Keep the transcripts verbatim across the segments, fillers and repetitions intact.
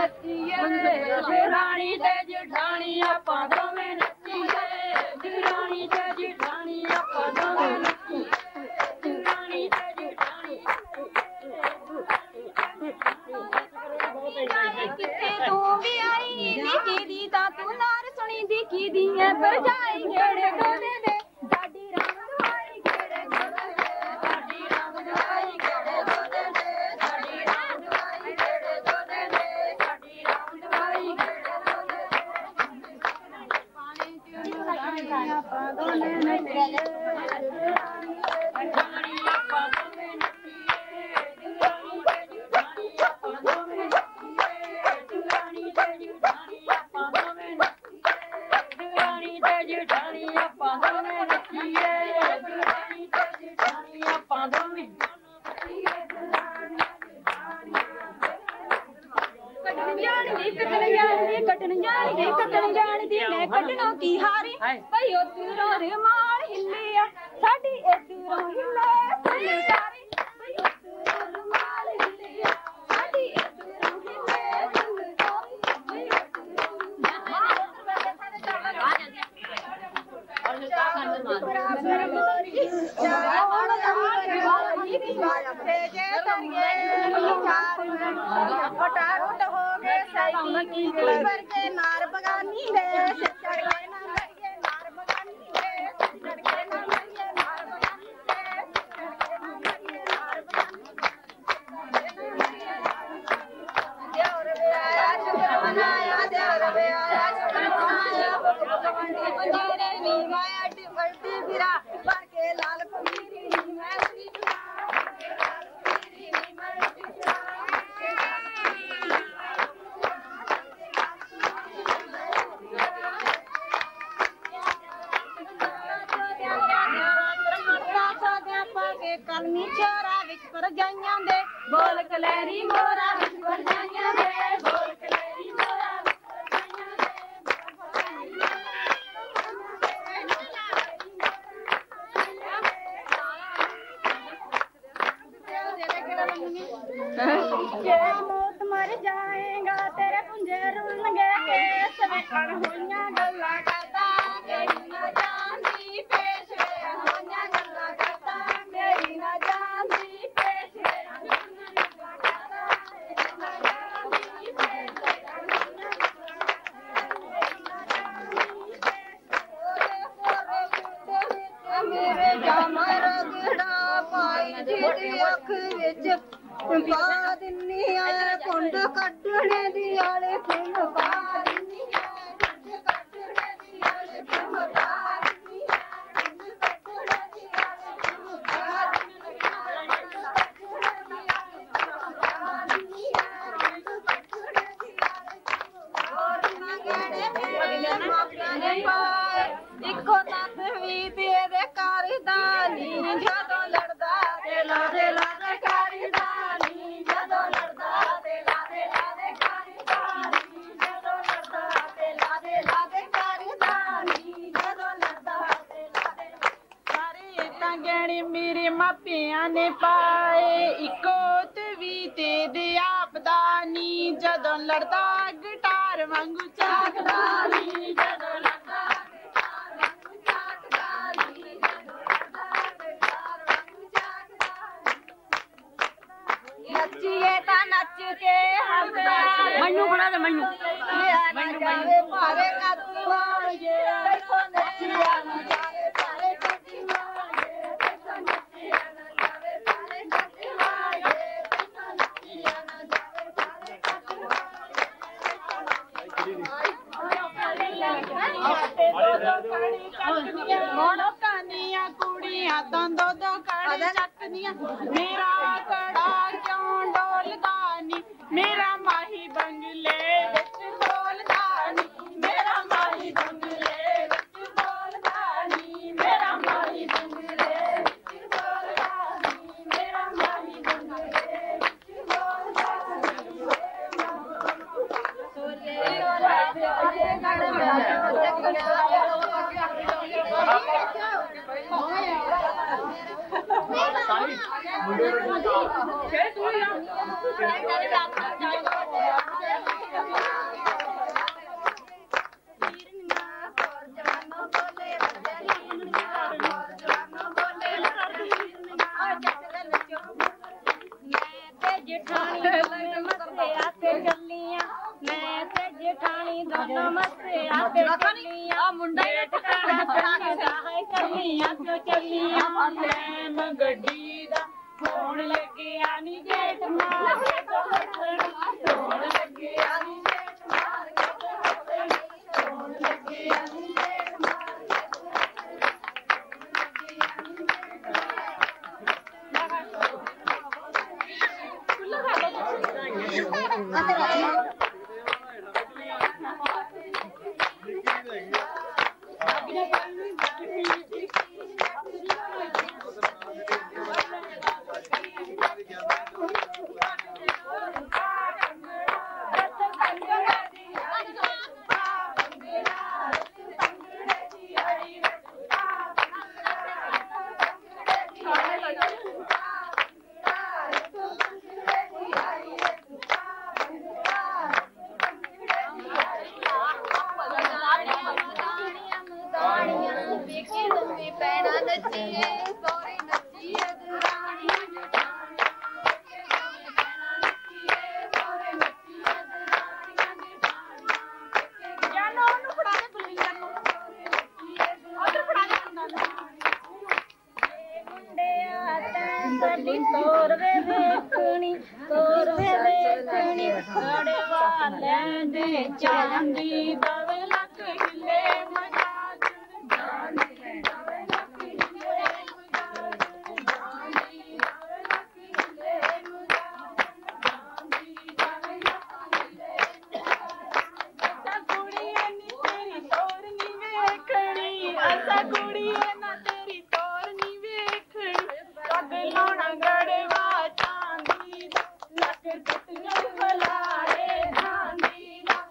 ਨੱਚੀਏ ਦਰਾਣੀ ਤੇ ਜਠਾਣੀ ਆਪਾਂ ਦੋਵੇਂ ਨੱਚੀਏ ਦਰਾਣੀ ਤੇ ਜਠਾਣੀ ਆਪਾਂ ਦੋਵੇਂ ਨੱਚੀਏ ਦਰਾਣੀ ਤੇ ਜਠਾਣੀ ਕਿੱਥੇ ਤੂੰ ਵੀ ਆਈ ਦੇਖੀ ਦੀ ਤਾਂ ਤੂੰ ਨਾਰ ਸੁਣੀ ਦੇਖੀ ਦੀ ਐ ਭਰਜਾਈ ਘੇੜੇ ਦੋਦੇ ਦੇ ਸਾਡੀ ਰੰਗ ਦਵਾਈ ਘੇੜੇ ਦੋਦੇ ਦੇ ਸਾਡੀ ਰੰਗ ਦਵਾਈ ਘੇੜੇ ਦੋਦੇ ਦੇ ਸਾਡੀ ਰੰਗ ਦਵਾਈ ਘੇੜੇ ਦੋਦੇ ਦੇ ਸਾਡੀ ਰੰਗ ਦਵਾਈ ਘੇੜੇ ਦੋਦੇ ਦੇ ਪਾਣੀ ਚ ਰਾਣੀ ਆਪਾਂ ਦੋਨੇ ਨੱਚੀਏ ਰਾਣੀ ਆਪਾਂ ਦੋਵੇਂ ਨੱਚੀਏ ਰਾਣੀ ਤੇ ਜਠਾਣੀ ਆਪਾਂ ਦੋਵੇਂ ਨੱਚੀਏ ਰਾਣੀ ਤੇ ਜਠਾਣੀ ਆਪਾਂ ਦੋਵੇਂ ਨੱਚੀਏ ਰਾਣੀ ਤੇ ਜਠਾਣੀ ਆਪਾਂ ਦੋਵੇਂ ਨੱਚੀਏ ਰਾਣੀ ਤੇ ਜਠਾਣੀ ਆਪਾਂ ਦੋਵੇਂ ਕੱਟਣ ਜਾਣਦੀ ਕੱਟਣ ਜਾਣਦੀ ਕੱਟਣ ਜਾਣਦੀ ਕੱਟਣ ਜਾਣਦੀ ਮੈਂ ਕੱਟਣੋਂ ਕੀ ਹਾਰੀ ਭਈ ਉਧਰੋਂ ਰਮਾਲ ਹਿੱਲੀ ਆ ਸਾਡੀ ਇਧਰੋਂ ਹਿੱਲੇ ਫੁਲਕਾਰੀ ਭਈ ਉਧਰੋਂ ਰਮਾਲ ਹਿੱਲੀ ਆ ਸਾਡੀ ਇਧਰੋਂ ਹਿੱਲੇ ਫੁਲਕਾਰੀ ਭਈ ਬਰਾਬਰ ਮੋਰੀ ਜਾਵਣ ਵਾਲੀ ਤੇ ਜੇ ਤਰੀਏ ਚਾਰ ਫਟਾਫਟ ਹੋ ਗਏ ਸਹੀ ਕੀ ਵਰਗੇ ਨਾਰ ਬਗਾਨੀ ਦੇ ਚੜ ਕੇ ਨਾ ਲੜੀਏ ਨਾਰ ਬਗਾਨੀ ਦੇ ਚੜ ਕੇ ਨਾ ਲੜੀਏ ਨਾਰ ਬਗਾਨੀ ਦੇ ਚੜ ਕੇ ਨਾ ਲੜੀਏ ਨਾਰ ਬਗਾਨੀ ਦੇਵਰ ਵੇ ਆਇਆ ਸ਼ੁਕਰ ਮਨਾਇਆ ਦੇਵਰ ਵੇ ਆਇਆ ਸ਼ੁਕਰ ਮਨਾਇਆ ਭਗਵੰਤੀ ਪੰਜੀਰੇ ਨੀ ਮਾਇਆ ਟਿਵਲਤੀ ਫਿਰਾ ਬਣ ਕੇ ਲਾਲ ਪੀਰੀ ਨੀ ਮੈਂ ਉਰੀ ਫਿਰਾ ਲਾਲ ਪੀਰੀ ਨੀ ਮੈਂ ਉਰੀ ਫਿਰਾ ਕਲਮੀ ਚੋਰਾ ਵਿੱਚ ਪਰਜਾਈਆਂ ਦੇ ਬੋਲ ਕਲੈਰੀ ਮੋਰਾ ਵਿੱਚ ਪਰਜਾਈਆਂ ਦੇ ਬੋਲ ਕਲੈਰੀ ਮੋਰਾ ਵਿੱਚ ਪਰਜਾਈਆਂ ਦੇ ਜੇ ਮੌਤ ਮਰ ਜਾਏਗਾ ਤੇਰੇ ਪੁੰਜੇ ਰੁਲਣਗੇ ਕੇਸ ਵੇਖਣ ਹੋਈਆਂ ਗੱਲਾਂ ਕਰਦਾ ਮੇਰੀ ਨਾ ਜਾਂਦੀ ਪੇਸ਼ ਵੇ ਹੋਈਆਂ ਗੱਲਾਂ ਕਰਦਾ ਮੇਰੀ ਨਾ ਜਾਂਦੀ ਪੇਸ਼ ਵੇ ਹੋਈਆਂ ਗੱਲਾਂ ਕਰਦਾ ਮੇਰੀ ਨਾ ਜਾਂਦੀ ਪੇਸ਼ ਵੇ ਮੇਰੇ ਜਾਮਾ ਰਗੜਾ ਪਾਈ ਜਿਹਦੀ ਅੱਖ ਵਿੱਚ ਪਾ ਦਿੰਨੀ ਆ ਕੁੰਡ ਕੱਢਣੇ ਦੀ ਆਲੇ ਫੁੱਲ ਪਾ ਦਿੰਨੀ ਆ ਕੁੰਡ ਕੱਢਣੇ ਦੀ ਆਲੇ ਫੁੱਲ ਪਾ ਦਿੰਨੀ ਆ ਕੁੰਡ ਕੱਢਣੇ ਦੀ ਆਲੇ ਫੁੱਲ ਪਾ ਦਿੰਨੀ ਆ ਇੱਕੋ ਤੱਤ ਵੀ ਤੇਰੇ ਕਰਦਾਨੀ ਜਦੋਂ ਲੜਦਾ ਤੇ ਲਾਦੇ ਲਾਦੇ ਕਰਦਾਨੀ ਜਦੋਂ ਲੜਦਾ ਤੇ ਲਾਦੇ ਲਾਦੇ ਕਰਦਾਨੀ ਜਦੋਂ ਲੜਦਾ ਤੇ ਲਾਦੇ ਲਾਦੇ ਕਰਦਾਨੀ ਜਦੋਂ ਲੜਦਾ ਤੇ ਲਾਦੇ ਸਾਰੇ ਤਾਂ ਗਹਿਣੇ ਮੇਰੇ ਮਾਪਿਆਂ ਨੇ ਪਾਏ ਇੱਕੋ ਤੇ ਵੀ ਤੇ ਦੇ ਆਪਦਾ ਨੀ ਜਦੋਂ ਲੜਦਾ ਗਿਟਾਰ ਵਾਂਗੂ ਚਾਕਦਾ ਨੀ ਜਦੋਂ ਲੜਦਾ ਨੱਚੀਏ ਤਾਂ ਨੱਚ ਕੇ ਹੱਸਦਾ ਮੈਨੂੰ ਬਣਾ ਦੇ ਮੈਨੂੰ ਮੈਨੂੰ ਜਾਵੇ ਭਾਰੇ ਕੱਦੂ ਆਣਗੇ ਦੇਖੋ ਨੱਚੀਆ ਨਾ ਜਾਵੇ ਭਾਰੇ ਕੱਦੂ ਆਣਗੇ ਦੇਖੋ ਨੱਚੀਆ ਨਾ ਜਾਵੇ ਭਾਰੇ ਕੱਦੂ ਆਣਗੇ ਦੇਖੋ ਨੱਚੀਆ ਨਾ ਜਾਵੇ ਭਾਰੇ ਕੱਦੂ ਆਣਗੇ ਮੋੜੋ ਕਾਨੀਆਂ ਕੁੜੀਆਂ ਤਾਂ ਦੋ ਦੋ ਕਾਣੀ ਚੱਕਦੀਆਂ ਮੇਰਾ ਕੜਾ ਕਿਉਂ ਡੋਲਦਾ ਨੀ ਮੇਰਾ ਮਾਹੀ ਬੰਗਲੇ ਵਿੱਚ ਬੋਲਦਾ ਨੀ ਮੇਰਾ ਮਾਹੀ ਬੰਗਲੇ ਵਿੱਚ ਬੋਲਦਾ ਨੀ ਮੇਰਾ ਮਾਹੀ ਬੰਗਲੇ ਵਿੱਚ ਬੋਲਦਾ ਨੀ ਮੇਰਾ ਮਾਹੀ ਬੰਗਲੇ ਵਿੱਚ ਬੋਲਦਾ ਨੀ ਸੋਲੇ ਰਾਜੇ ਗੜ ਬੜਾ ਜਗੜਿਆ ਮੁੰਡੇ ਦੁਨੀਆ ਤੋਂ ਚੱਲੀਆਂ ਲੈਮ ਗੱਡੀ ਦਾ ਹੋਣ ਲੱਗਿਆ ਨੀ ਗੇਟ ਮਾਰ ਕੇ ਹੱਸਣਾ ਹੋਣ ਲੱਗਿਆ ਨੀ ਗੇਟ ਮਾਰ ਕੇ ਹੱਸਣਾ ਹੋਣ ਲੱਗਿਆ ਨੀ ਗੇਟ ਮਾਰ ਚਾਂਦੀ ਦਵੇ ਲੱਕ ਹਿੱਲੇ ਮਜਾਜ ਜਾਨੀ ਦਵੇ ਲੱਕ ਹਿੱਲੇ ਮਜਾਜ ਜਾਨੀ ਦਵੇ ਲੱਕ ਹਿੱਲੇ ਮਜਾਜ ਜਾਨੀ ਦਵੇ ਲੱਕ ਹਿੱਲੇ ਅਸਾ ਕੁੜੀਏ ਨੀ ਤੇਰੀ ਤੋਰ ਨੀ ਵੇਖਣੀ ਅਸਾ ਕੁੜੀਏ ਨਾ ਤੇਰੀ ਤੋਰ ਨੀ ਵੇਖਣੀ ਪੱਗ ਲਾਉਣਾ ਗੜਵਾ ਚਾਂਦੀ ਦਾ ਲੱਕ ਟੁੱਟ ਜਾਊ ਬਲਾਰੇ ਚਾਂਦੀ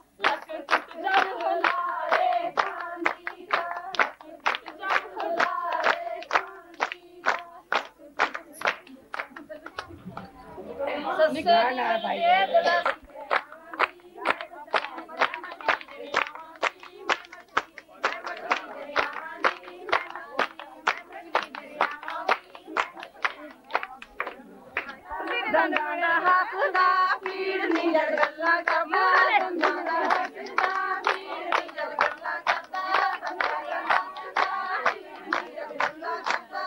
ਦੰਦਾਂ ਦਾ ਹੱਥ ਦਾ ਪੀੜ ਨੀ ਜਦ ਗੱਲਾਂ ਕਰਦਾ ਦੰਦਾਂ ਦਾ ਹੱਥ ਦਾ ਪੀੜ ਨੀ ਜਦ ਗੱਲਾਂ ਕਰਦਾ ਦੰਦਾਂ ਦਾ ਹੱਥ ਦਾ ਪੀੜ ਨੀ ਜਦ ਗੱਲਾਂ ਕਰਦਾ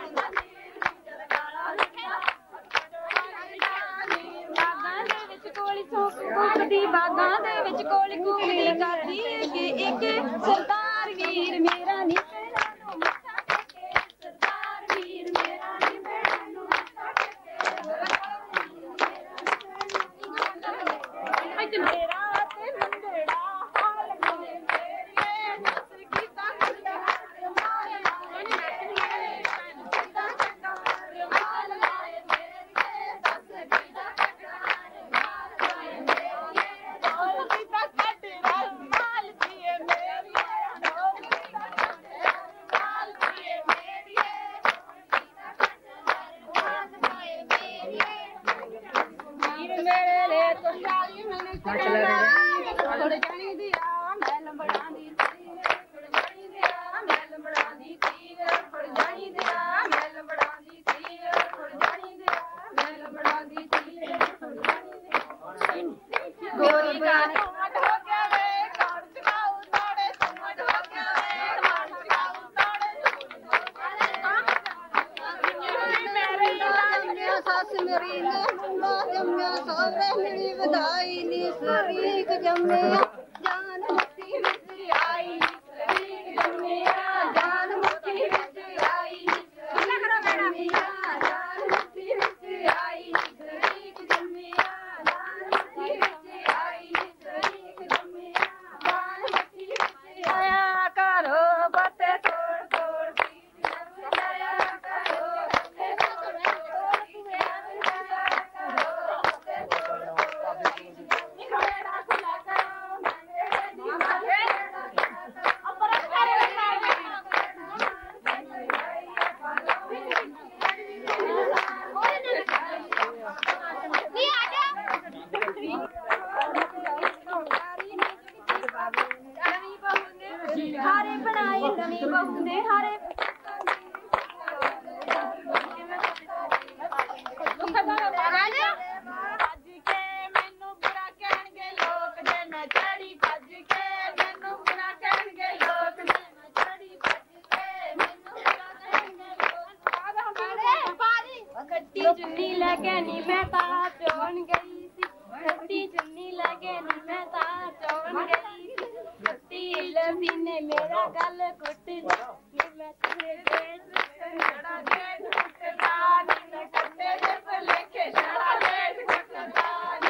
ਬਾਗਾਂ ਦੇ ਵਿੱਚ ਕੋਲੀ ਕੁੱਕਦੀ ਬਾਗਾਂ ਦੇ ਵਿੱਚ ਕੋਲੀ ਕੁੱਕਦੀ ਕਰਦੀ ਕਿ ਇੱਕ ਸਰਦਾਰ ਵੀਰ ਮੇਰਾ ਨੀ ਭੈਣਾਂ ਨੂੰ ਮੱਥਾ ਟੇਕੇ ਸਰਦਾਰ ਵੀਰ ਮੇਰਾ ਨੀ ਭੈਣਾਂ ਨੂੰ ਮੱਥਾ ਟੇਕੇ ਮੇਰਾ ਤੇ ਮੰਗੜਾ ਹਾਲ ਮੇਰੇ ਮੇਰੀਏ ਨਸਰ ਕੀਤਾ ਕੁੱਲਾ ਮਾਰੇ ਉਹਨੇ ਨੱਚਣੀ ਕਿੱਦਾਂ ਚੱਕਾ ਮਾਲ ਲਾਏ ਮੇਰੀਏ ਦੱਸ ਕਿੱਦਾਂ ਚੱਕਾ ਮਾਲ ਲਾਏ ਮੇਰੀਏ ਢੋਲ ਕੀਤਾ ਕੱਟ ਰਲ ਮਾਲ ਜੀਏ ਮੇਰੀਏ ਢੋਲ ਕੀਤਾ ਕੱਟ ਰਲ ਮਾਲ ਜੀਏ ਮੇਰੀਏ ਮਾਲ ਲਾਏ ਮੇਰੀਏ ਵੀਰ ਮੇਰੇ ਲੈ ਤੋਂ ਸ਼ਾਲੀ ਮੈਨੂੰ ਚੜਾਵਾ ਥੋੜੇ ਜਾਣੀ ਦੀ ਆ ਮੈਂ ਲੰਬੜਾਂ ਦੀ ਥੋੜੇ ਜਾਣੀ ਦੀ ਆ ਮੈਂ ਲੰਬੜਾਂ ਦੀ ਥੋੜੇ ਜਾਣੀ ਦੀ ਆ ਮੈਂ ਲੰਬੜਾਂ ਦੀ ਥੋੜੇ ਜਾਣੀ ਦੀ ਆ ਮੈਂ ਲੰਬੜਾਂ ਦੀ ਗੋਰੀ ਗਾਣੇ ਮਟ ਹੋ ਗਿਆ ਵੇ ਕਾੜ ਚਕਾਉ ਤਾੜੇ ਮਟ ਹੋ ਗਿਆ ਵੇ ਕਾੜ ਚਕਾਉ ਤਾੜੇ ਮੇਰੇ ਲਾਲ ਸੱਸ ਮੇਰੀ ਨੇ ਮੁੰਡਾ ਜੰਮਿਆ ਸੋਹਰੇ ਮਿਲੀ ਵਧਾਈ ਨੀ ਸਰੀਕ ਜੰਮਿਆ ਜਾਨ ਮੁੱਠੀ ਵਿੱਚ ਆਈ ਸਰੀਕ ਜੰਮਿਆ ਜਾਨ ਮੁੱਠੀ ਵਿੱਚ ਆਈ ਕਿੰਨਾ ਕਰੋ ਮੈਡਮ ਜਾਨ ਮੁੱਠੀ ਵਿੱਚ ਆਈ ਸਰੀਕ ਜੰਮਿਆ ਜਾਨ ਮੁੱਠੀ ਵਿੱਚ ਆਈ ਸਰੀਕ ਜੰਮਿਆ ਜਾਨ ਮੁੱਠੀ ਵਿੱਚ ਆਇਆ ਕਰੋ ਬੱਤੇ ਤੋੜ ਤੋੜ ਦੀ ਆਇਆ ਕਰੋ ਬੱਤੇ ਤੋੜ ਤੋੜ ਦੀ ਆਇਆ ਕਰੋ ਬੱਤੇ ਤੋੜ ਤੋੜ ਦੀ ਨਿਖੇੜਾ ਖੁਲਾ ਕਰੋ ਮੇਰੇ ਦੀ ਮਾਰੇ ਅਪਰ ਕਰੇ ਨੀ ਆ ਜਾ ਨਵੀਂ ਬਹੂ ਨੇ ਹਾਰੇ ਬਣਾਏ ਨਵੀਂ ਬਹੂ ਨੇ ਹਾਰੇ ਭੱਜ ਕੇ ਮੈਨੂੰ ਬੁਰਾ ਕਹਿਣਗੇ ਲੋਕ ਜੇ ਮੈਂ ਚੜੀ ਭੱਜ ਕੇ ਮੈਨੂੰ ਬੁਰਾ ਕਹਿਣਗੇ ਲੋਕ ਜੇ ਮੈਂ ਚੜੀ ਭੱਜ ਕੇ ਮੈਨੂੰ ਬੁਰਾ चुन्नी लगे नी मैं तार चौन गई सी सस्ती चुन्नी लगे नी मैं तार चौन गई सी सस्ती लसी ने मेरा गल घुट नी मैं तेरे देश छड़ा देश घुटदा नी मैं कटे दे भलेखे छड़ा देश घुटदा